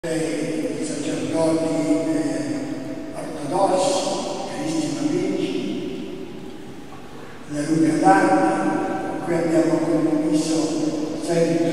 I sacerdoti ortodossi, caristimatici, la Luca d'Armi, qui abbiamo condiviso 6